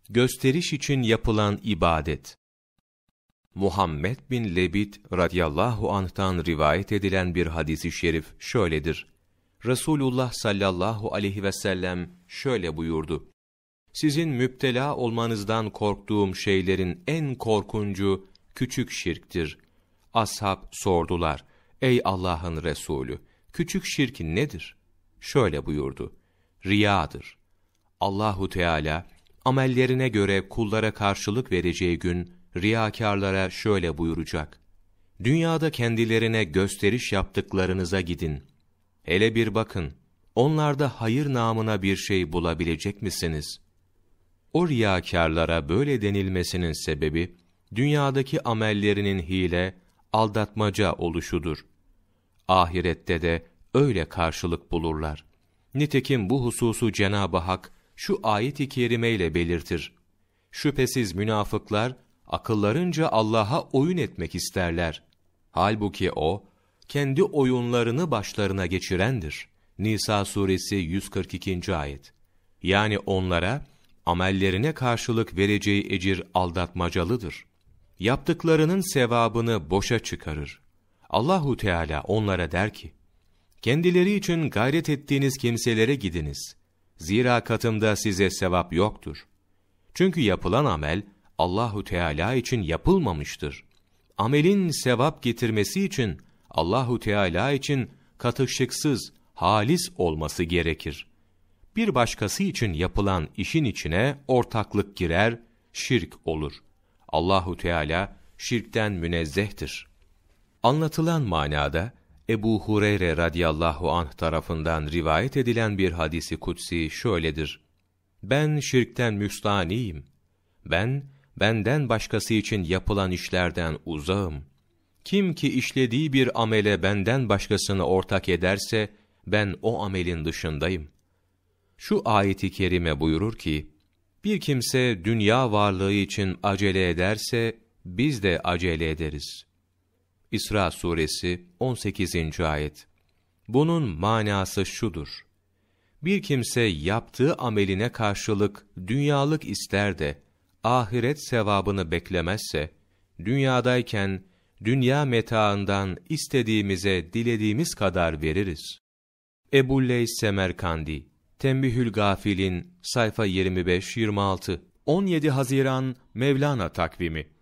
Gösteriş için yapılan ibadet. Muhammed bin Lebid radıyallahu anh'tan rivayet edilen bir hadis-i şerif şöyledir. Resulullah sallallahu aleyhi ve sellem şöyle buyurdu: Sizin müptela olmanızdan korktuğum şeylerin en korkuncu küçük şirktir. Ashab sordular: Ey Allah'ın Resulü, küçük şirk nedir? Şöyle buyurdu: Riyadır. Allahu Teala amellerine göre kullara karşılık vereceği gün riyakârlara şöyle buyuracak: Dünyada kendilerine gösteriş yaptıklarınıza gidin. Hele bir bakın, onlarda hayır namına bir şey bulabilecek misiniz? O riyakârlara böyle denilmesinin sebebi, dünyadaki amellerinin hile, aldatmaca oluşudur. Ahirette de öyle karşılık bulurlar. Nitekim bu hususu Cenab-ı Hak şu ayet-i kerimeyle belirtir: Şüphesiz münafıklar akıllarınca Allah'a oyun etmek isterler. Halbuki O, kendi oyunlarını başlarına geçirendir. Nisa suresi 142. ayet. Yani onlara amellerine karşılık vereceği ecir aldatmacalıdır. Yaptıklarının sevabını boşa çıkarır. Allahu Teala onlara der ki: Kendileri için gayret ettiğiniz kimselere gidiniz. Zira katımda size sevap yoktur. Çünkü yapılan amel Allahu Teala için yapılmamıştır. Amelin sevap getirmesi için Allahu Teala için katışıksız, halis olması gerekir. Bir başkası için yapılan işin içine ortaklık girer, şirk olur. Allahu Teala şirkten münezzehtir. Anlatılan manada Ebu Hureyre radıyallahu anh tarafından rivayet edilen bir hadisi kutsi şöyledir: Ben şirkten müstaniyim. Benden başkası için yapılan işlerden uzağım. Kim ki işlediği bir amele benden başkasını ortak ederse, ben o amelin dışındayım. Şu ayet-i kerime buyurur ki, bir kimse dünya varlığı için acele ederse, biz de acele ederiz. İsra suresi 18. ayet. Bunun manası şudur: bir kimse yaptığı ameline karşılık dünyalık ister de, ahiret sevabını beklemezse, dünyadayken dünya metaından istediğimize dilediğimiz kadar veririz. Ebu'l-Leys Semerkandi, Tembihül Gafilin, sayfa 25-26, 17 Haziran Mevlana takvimi.